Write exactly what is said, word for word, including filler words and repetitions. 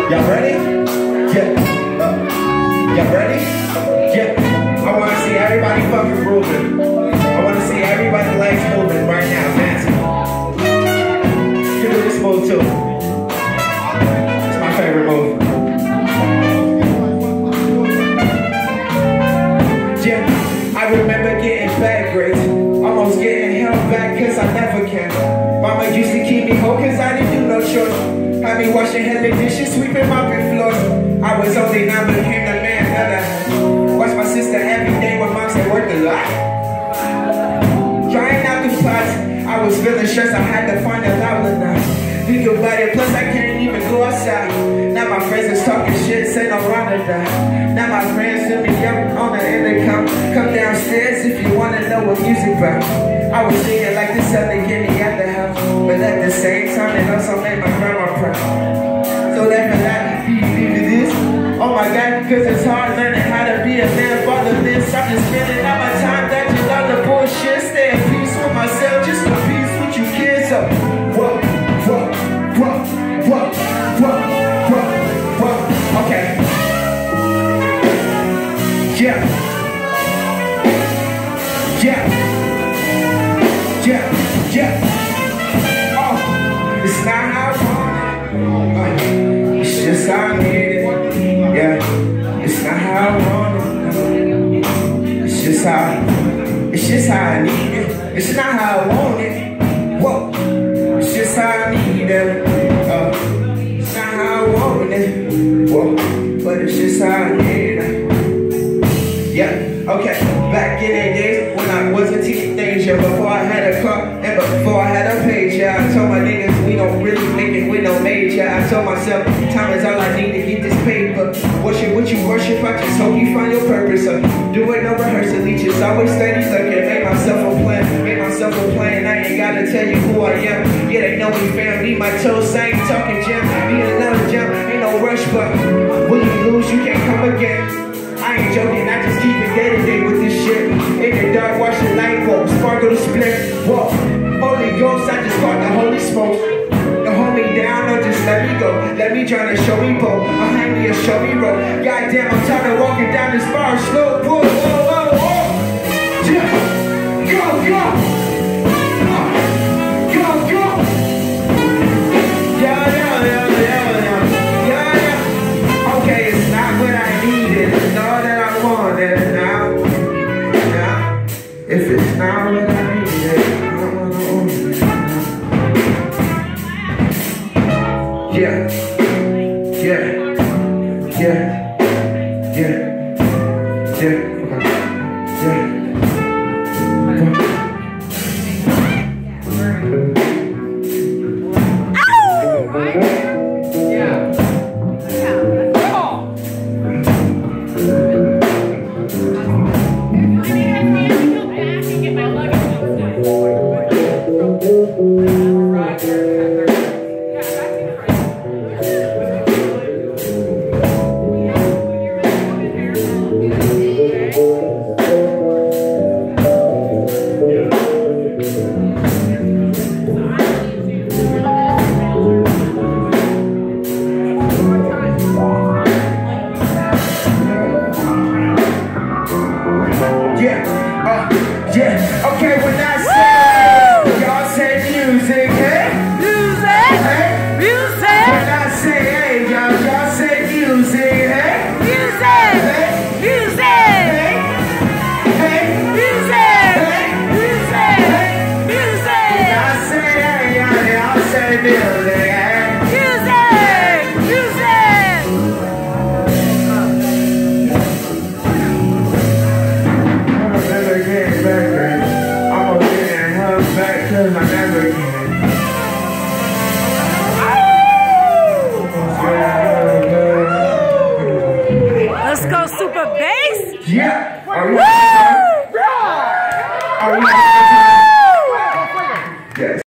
Y'all ready? Yeah. Y'all ready? Yeah. I want to see everybody fucking moving. I want to see everybody's legs moving right now. Dancing. You can do this move too. It's my favorite move. Yeah. I remember getting bad grades. Almost getting held back cause I never can. Mama used to keep me home cause I didn't do no chores. Had me washing hella dishes, sweeping mopping floors. I was only nine but became the man of the house. Watch my sister every day when mom said work a lot. Trying out the plots, I was feeling stressed, I had to find an outlet now. Think about it, plus I can't even go outside. Now my friends is talking shit, say no wrong to die. Now my friends send me up on the intercom. Come downstairs if you wanna know what music about. I was singing like this other get me at the house, but at the same time it also made my grandma proud. So that for that, do you believe this? Oh my God, cause it's hard learning how to be a man fatherless. I'm just spending all my time dodging all the bullshit. Stay at peace with myself, just at peace with you kids. So, whoa, whoa, whoa, whoa, whoa, whoa, whoa, okay. Yeah. Yeah. Yeah, yeah. Oh, it's not how I want it. It's just how I need it. Yeah, it's not how I want it. It's just how, it's just how I need it. It's not how I want it. Whoa, it's just how I need it. Uh, it's not how I want it. Whoa, but it's just how I need it. Yeah, okay. Back in the days when I was a teenager, before I had a car and before I had a page, yeah, I told my niggas we don't really make it with no major. I told myself time is all I need to get this paper. Worship what you worship, I just hope you find your purpose. So do it no rehearsal, just always steady looking. Make myself a plan, make myself a plan. I ain't gotta tell you who I am. Yeah, they know me, fam. Need my toes, I ain't talking jam. Be another jam, ain't no rush, but when you lose, you can't come again. I ain't joking, I just keep it day to day with this shit. In the dark, watch the light bulb, sparkle the split. Whoa, Holy Ghost, I just caught the holy smoke. Don't hold me down, or just let me go. Let me try to show me both. I'll hang me a show me rope. Goddamn, I'm tired of walking down this bar slow. Whoa, whoa, whoa, whoa. Yeah. Go, go. Uh, go, go. Yeah, yeah, yeah, yeah, yeah. Yeah, yeah. Okay, it's not what I needed. It's all that I wanted now. Now, if it's not what I needed, I don't wanna own it now. Yeah, yeah, yeah, yeah, yeah, yeah. Yeah, okay, when I say, y'all say music, hey? Music, hey? Music. When I say, hey, y'all, y'all say music, hey? Music, hey? Music, hey? Hey? Music, hey? Music, hey? Music. When I say, hey, y'all, y'all say music, hey? Music, music. I never came back. I'm gonna get her back cause I never can. Let's go super bass. Yeah. Are you